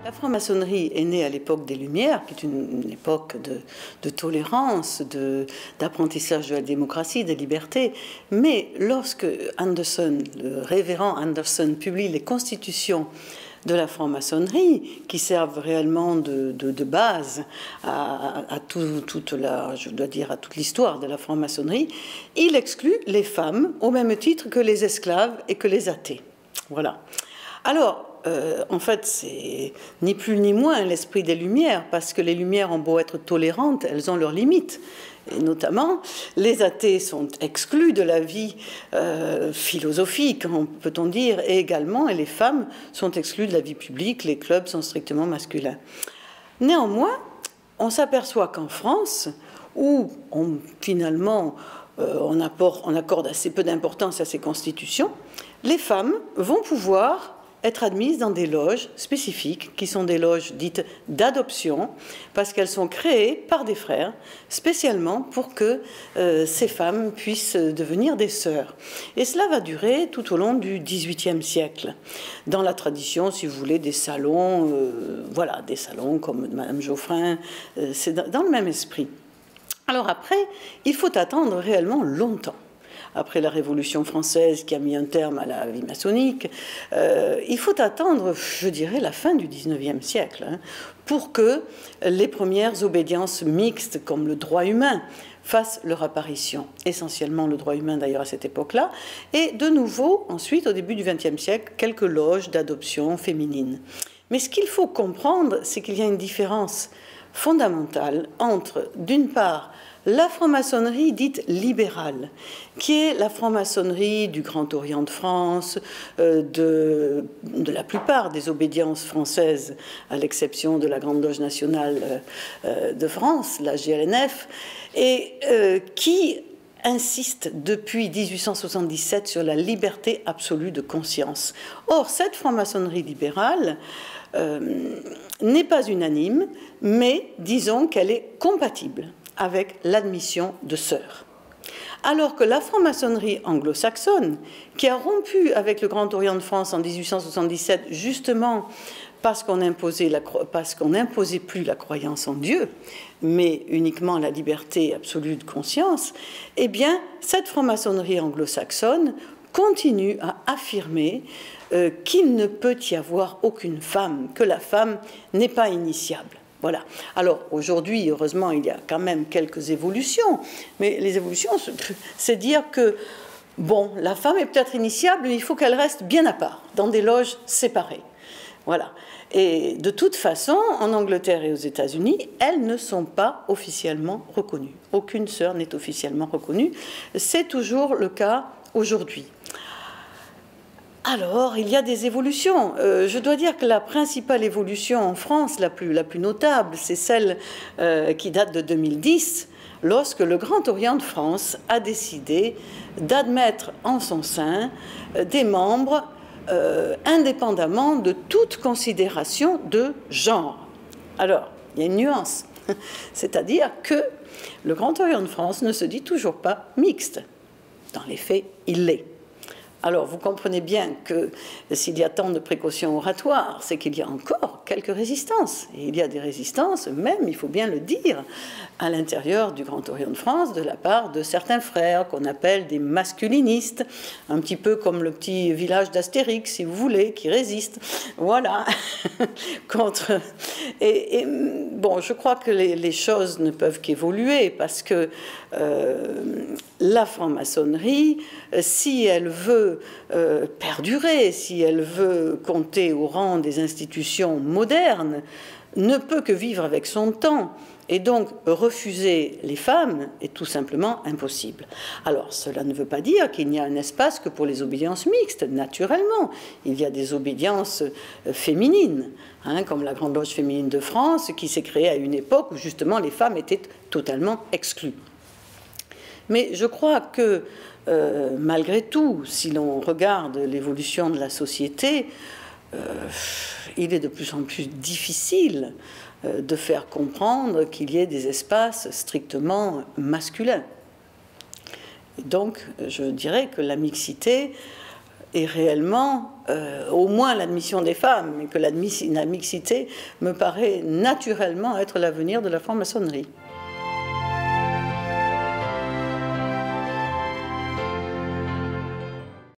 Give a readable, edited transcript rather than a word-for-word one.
La franc-maçonnerie est née à l'époque des Lumières, qui est une époque de tolérance, d'apprentissage de la démocratie, des libertés. Mais lorsque Anderson, le révérend Anderson, publie les constitutions de la franc-maçonnerie, qui servent réellement de base à toute l'histoire de la franc-maçonnerie, il exclut les femmes au même titre que les esclaves et que les athées. Voilà. Alors, en fait, c'est ni plus ni moins l'esprit des Lumières, parce que les Lumières ont beau être tolérantes, elles ont leurs limites. Et notamment, les athées sont exclus de la vie philosophique, peut-on dire, et également, et les femmes sont exclues de la vie publique, les clubs sont strictement masculins. Néanmoins, on s'aperçoit qu'en France, où finalement on accorde assez peu d'importance à ces constitutions, les femmes vont pouvoir être admises dans des loges spécifiques, qui sont des loges dites d'adoption, parce qu'elles sont créées par des frères, spécialement pour que ces femmes puissent devenir des sœurs. Et cela va durer tout au long du XVIIIe siècle, dans la tradition, si vous voulez, des salons, voilà, des salons comme Madame Geoffrin, c'est dans le même esprit. Alors après, il faut attendre réellement longtemps. Après la Révolution française qui a mis un terme à la vie maçonnique, il faut attendre, je dirais, la fin du XIXe siècle pour que les premières obédiences mixtes, comme le droit humain, fassent leur apparition. Essentiellement le droit humain d'ailleurs à cette époque-là. Et de nouveau, ensuite, au début du XXe siècle, quelques loges d'adoption féminine. Mais ce qu'il faut comprendre, c'est qu'il y a une différence fondamentale entre, d'une part, la franc-maçonnerie dite libérale, qui est la franc-maçonnerie du Grand Orient de France, de la plupart des obédiences françaises, à l'exception de la Grande Loge nationale de France, la GLNF, et qui insiste depuis 1877 sur la liberté absolue de conscience. Or, cette franc-maçonnerie libérale n'est pas unanime, mais disons qu'elle est compatible avec l'admission de sœurs. Alors que la franc-maçonnerie anglo-saxonne, qui a rompu avec le Grand Orient de France en 1877, justement parce qu'on n'imposait plus la croyance en Dieu, mais uniquement la liberté absolue de conscience, eh bien, cette franc-maçonnerie anglo-saxonne continue à affirmer qu'il ne peut y avoir aucune femme, que la femme n'est pas initiable. Voilà. Alors aujourd'hui, heureusement, il y a quand même quelques évolutions, mais les évolutions, c'est dire que, bon, la femme est peut-être initiable, mais il faut qu'elle reste bien à part, dans des loges séparées. Voilà. Et de toute façon, en Angleterre et aux États-Unis, elles ne sont pas officiellement reconnues. Aucune sœur n'est officiellement reconnue. C'est toujours le cas aujourd'hui. Alors, il y a des évolutions. Je dois dire que la principale évolution en France, la plus notable, c'est celle qui date de 2010, lorsque le Grand Orient de France a décidé d'admettre en son sein des membres indépendamment de toute considération de genre. Alors, il y a une nuance, c'est-à-dire que le Grand Orient de France ne se dit toujours pas mixte. Dans les faits, il l'est. Alors, vous comprenez bien que s'il y a tant de précautions oratoires, c'est qu'il y a encore quelques résistances. Et il y a des résistances, même, il faut bien le dire, à l'intérieur du Grand Orient de France, de la part de certains frères qu'on appelle des masculinistes, un petit peu comme le petit village d'Astérix, si vous voulez, qui résiste. Voilà. Contre. Et bon, je crois que les choses ne peuvent qu'évoluer, parce que la franc-maçonnerie, si elle veut perdurer, si elle veut compter au rang des institutions modernes, ne peut que vivre avec son temps. Et donc, refuser les femmes est tout simplement impossible. Alors, cela ne veut pas dire qu'il n'y a un espace que pour les obédiences mixtes, naturellement. Il y a des obédiences féminines, comme la Grande Loge féminine de France, qui s'est créée à une époque où justement les femmes étaient totalement exclues. Mais je crois que, malgré tout, si l'on regarde l'évolution de la société, il est de plus en plus difficile de faire comprendre qu'il y ait des espaces strictement masculins. Et donc, je dirais que la mixité Et réellement, au moins l'admission des femmes, mais que la mixité me paraît naturellement être l'avenir de la franc-maçonnerie.